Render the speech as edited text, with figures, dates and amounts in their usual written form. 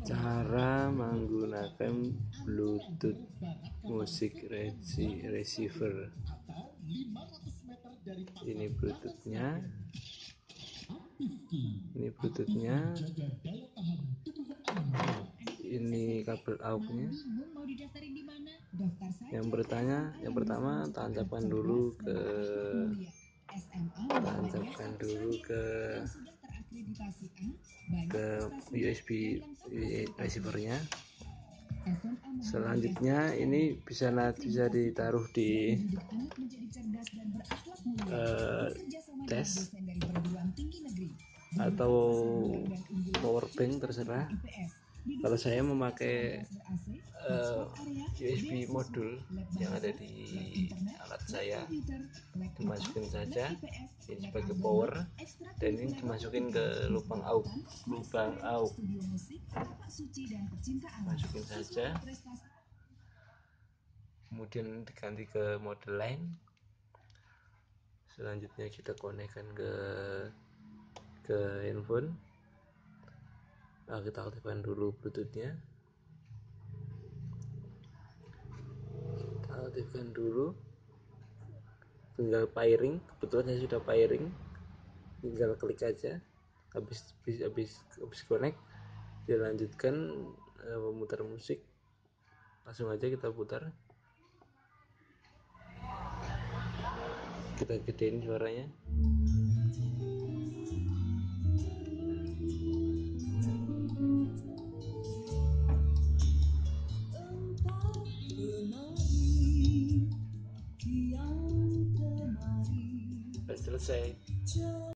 Cara menggunakan Bluetooth Music Receiver. Ini Bluetoothnya. Ini kabel AUX-nya. Yang pertama tancapkan dulu ke USB receivernya. Selanjutnya ini bisa ditaruh di tes atau power bank, terserah. Kalau saya memakai USB modul yang ada di alat saya, dimasukin saja ini sebagai power, dan ini dimasukin ke lubang AUX, masukin saja, kemudian diganti ke model lain. Selanjutnya kita konekkan ke handphone. Nah, kita aktifkan dulu Bluetoothnya. Tinggal pairing. Kebetulan saya sudah pairing, tinggal klik aja. Habis connect, dilanjutkan memutar musik. Langsung aja kita putar. Kita gedein suaranya. Sudah selesai.